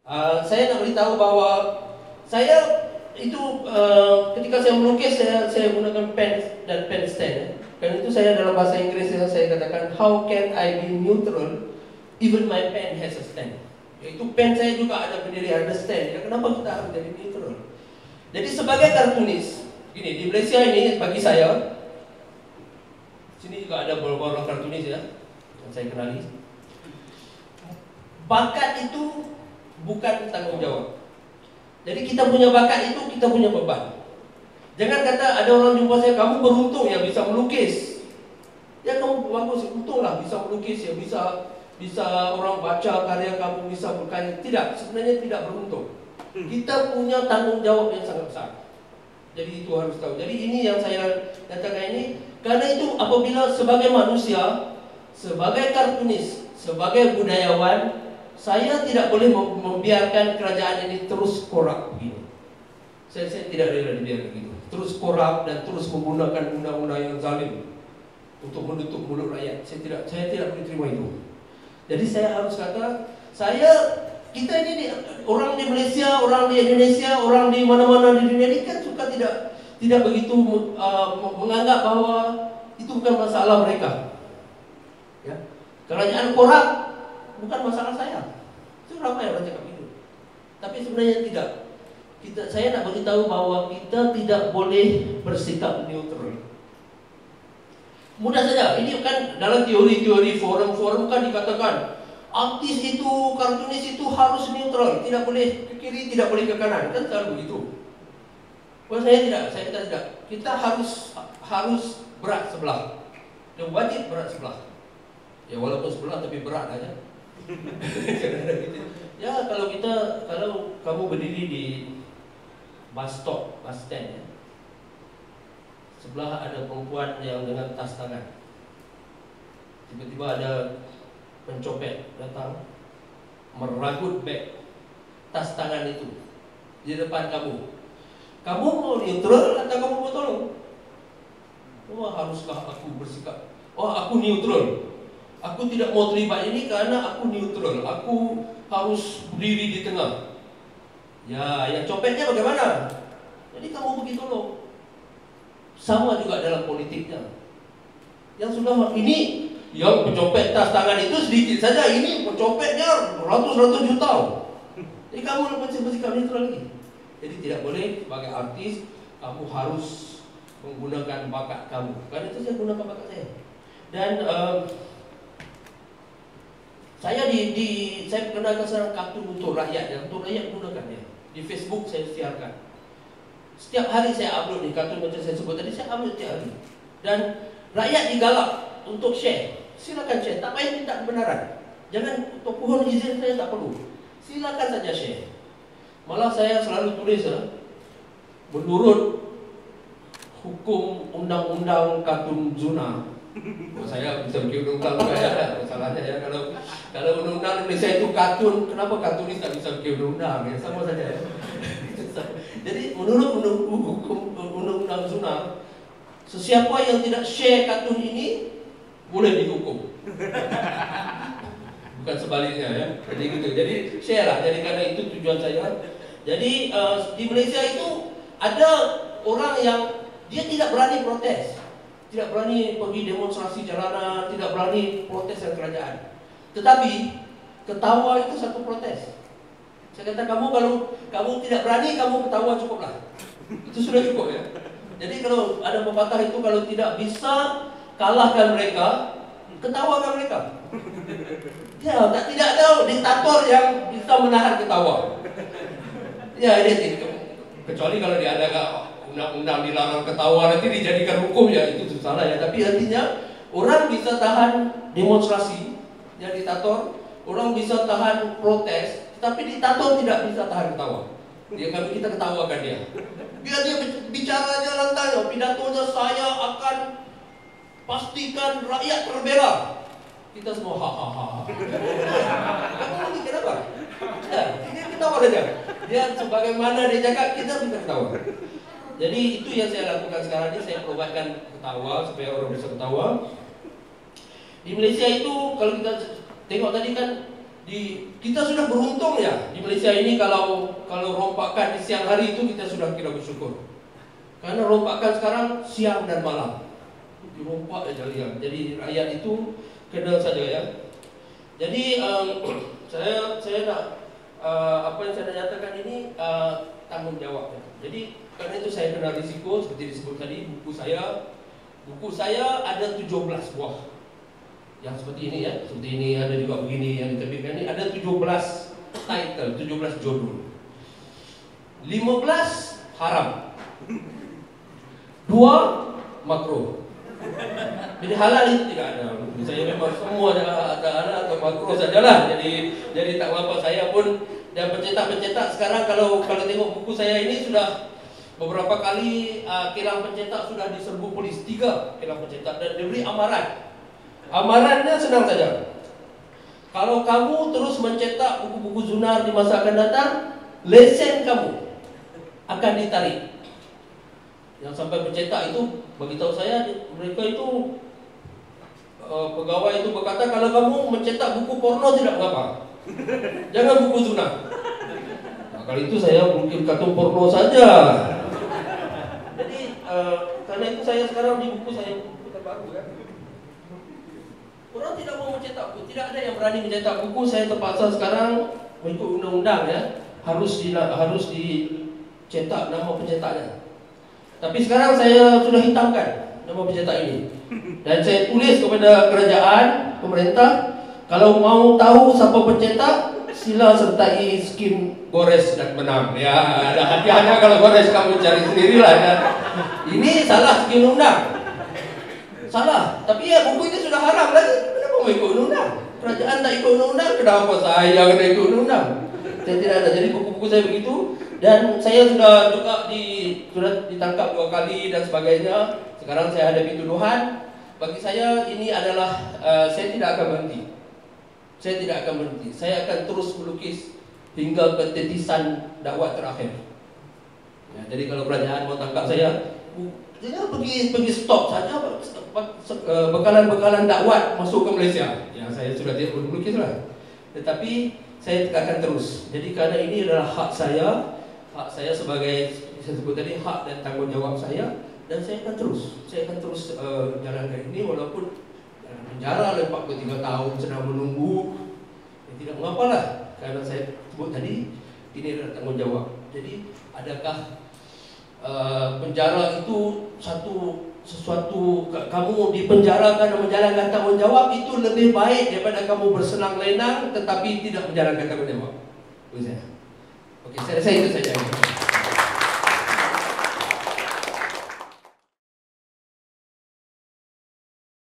Saya nak beritahu bahawa saya itu ketika saya melukis saya gunakan pen dan pen stand. Karena itu saya dalam bahasa Inggris saya katakan, how can I be neutral even my pen has a stand. Iaitu pen saya juga ada berdiri, ada stand. Ya, kenapa kita harus jadi neutral? Jadi sebagai kartunis, gini, di Malaysia ini bagi saya, sini juga ada beberapa kartunis ya yang saya kenali. Bakat itu bukan tanggung jawab. Jadi kita punya bakat itu, kita punya beban. Jangan kata ada orang jumpa saya, kamu beruntung ya bisa melukis. Ya kamu bagus, untunglah bisa melukis ya, bisa orang baca karya kamu, bisa berkarya. Tidak, sebenarnya tidak beruntung. Kita punya tanggung jawab yang sangat besar. Jadi itu harus tahu. Jadi ini yang saya katakan ini. Karena itu apabila sebagai manusia, sebagai kartunis, sebagai budayawan, saya tidak boleh membiarkan kerajaan ini terus korup begini. Saya tidak rela dibiarkan begitu. Terus korup dan terus menggunakan undang-undang yang zalim untuk menutup mulut rakyat. Saya tidak boleh terima itu. Jadi saya harus kata, kita ini orang di Malaysia, orang di Indonesia, orang di mana-mana di dunia ini kan suka tidak begitu menganggap bahwa itu bukan masalah mereka. Ya. Kerajaan korup bukan masalah saya. Itu ramai orang cakap itu. Tapi sebenarnya tidak. Saya nak beritahu bahwa kita tidak boleh bersikap neutral. Mudah saja. Ini kan dalam teori-teori forum-forum kan dikatakan artis itu, kartunis itu harus neutral, tidak boleh ke kiri, tidak boleh ke kanan. Kan selalu begitu. Saya tidak. Kita harus berat sebelah. Dan wajib berat sebelah. Ya walaupun sebelah tapi berat aja. Ya kalau kamu berdiri di bus stop, bus stand ya, sebelah ada perempuan yang dengan tas tangan. Tiba-tiba ada pencopet datang meragut beg tas tangan itu di depan kamu. Kamu mau neutral atau kamu mau tolong? Haruskah aku bersikap? Aku neutral. Aku tidak mau terlibat ini karena aku neutral. Aku harus berdiri di tengah. Ya, yang copetnya bagaimana? Jadi kamu begitu loh. Sama juga dalam politiknya. Yang sudah ini, yang pencopet tas tangan itu sedikit saja. Ini pencopetnya ratus-ratus juta. Jadi kamu bersikap neutral lagi. Jadi tidak boleh sebagai artis kamu harus menggunakan bakat kamu. Karena itu saya gunakan bakat saya. Dan saya perkenalkan sekarang kartun untuk rakyat. Dan untuk rakyat gunakan dia. Di Facebook saya siarkan. Setiap hari saya upload nih kartun macam saya sebut tadi, saya upload setiap hari. Dan rakyat digalak untuk share. Silakan share, tak payah minta kebenaran. Jangan untuk pohon izin saya tak perlu. Silakan saja share. Malah saya selalu tulis menurut hukum undang-undang kartun zona. Saya bisa bikin undang-undang juga ya, masalahnya ya kalau undang-undang Indonesia itu kartun, kenapa kartunis tak bisa bikin undang-undang ya, sama saja ya. Jadi menurut hukum undang-undang zona, sesiapa yang tidak share kartun ini boleh dihukum. Bukan sebaliknya ya. Jadi gitu. Jadi share lah. Jadi karena itu tujuan saya. Jadi di Malaysia itu ada orang yang dia tidak berani protes. Tidak berani pergi demonstrasi jalanan, tidak berani protes dengan kerajaan. Tetapi ketawa itu satu protes. Saya kata kalau kamu tidak berani, kamu ketawa cukuplah. Itu sudah cukup ya. Jadi kalau ada pepatah itu, kalau tidak bisa kalahkan mereka, ketawakan mereka. Ya, tidak ada diktator yang bisa menahan ketawa. Ya, kecuali kalau diadakan undang-undang dilarang ketawa, nanti dijadikan hukum ya, itu salah ya. Tapi artinya orang bisa tahan demonstrasi, yang diktator, orang bisa tahan protes, tapi diktator tidak bisa tahan ketawa. Kalau kita ketawakan dia, biar dia bicaranya lantai, pidatonya saya akan pastikan rakyat terbela. Kita semua ha. Kamu lagi kenapa? Ya, dia ketawa saja. Dia sebagaimana dia cakap, kita bisa ketawa. Jadi itu yang saya lakukan sekarang ini, saya probatkan ketawa supaya orang bisa ketawa. Di Malaysia itu kalau kita tengok tadi kan kita sudah beruntung ya di Malaysia ini kalau rompakan di siang hari itu kita sudah kira bersyukur. Karena rompakan sekarang siang dan malam. Dirompak aja lihat. Jadi rakyat itu kena saja ya. Jadi saya nak apa yang saya nyatakan ini tanggung jawab. Jadi karena itu saya kena risiko seperti disebut tadi. Buku saya ada 17 buah. Yang seperti ini ya, seperti ini, ada juga begini yang diterbitkan ini, ada 17 title, 17 judul. 15 haram. 2 makruh. Jadi halal itu tidak ada. Saya memang semua ada halal atau makruh sajalah. Jadi tak apa, saya pun dan pencetak sekarang kalau tengok buku saya ini sudah beberapa kali kilang pencetak sudah diserbu polis, 3 kilang pencetak dan diberi amaran. Amarannya senang saja. Kalau kamu terus mencetak buku-buku Zunar di masa akan datang, lesen kamu akan ditarik. Yang sampai pencetak itu beritahu saya, mereka itu pegawai itu berkata, kalau kamu mencetak buku porno tidak mengapa, jangan buku Zunar. Nah, kali itu saya mungkin kartun porno saja. Jadi karena itu saya sekarang di buku saya buku terbaru kan. Orang tidak mau mencetak buku, tidak ada yang berani mencetak buku. Saya terpaksa sekarang mengikut undang-undang ya, harus dicetak nama pencetaknya. Tapi sekarang saya sudah hitamkan nama pencetak ini. Dan saya tulis kepada kerajaan, pemerintah, kalau mau tahu siapa pencetak, sila sertai skim gores dan benang. Ya, ada hati-hati kalau gores kamu cari sendirilah ya. Ini salah skim undang. Salah, tapi ya buku itu sudah haram lagi. Kenapa mau ikut undang? Kerajaan tak ikut undang, kenapa saya kena ikut undang? Saya tidak ada. Jadi buku-buku saya begitu. Dan saya sudah juga sudah ditangkap 2 kali dan sebagainya. Sekarang saya hadapi tuduhan. Bagi saya ini adalah saya tidak akan berhenti. Saya tidak akan berhenti. Saya akan terus melukis hingga ke titisan dakwah terakhir. Ya, jadi kalau kerajaan mau tangkap saya pergi stop saja, bekalan dakwah masuk ke Malaysia. Ya, saya sudah tidak melukis lah. Tetapi saya akan terus. Jadi karena ini adalah hak saya sebagai saya sebut tadi, hak dan tanggung jawab saya, dan saya akan terus jalankan ini walaupun dalam penjara 43 tahun sedang menunggu. Ya, tidak mengapalah, karena saya sebut tadi ini adalah tanggung jawab. Jadi adakah penjara itu sesuatu kamu dipenjarakan dan menjalankan tanggung jawab itu lebih baik daripada kamu bersenang lenang tetapi tidak menjalankan tanggung jawab? Oke, saya rasa itu saja.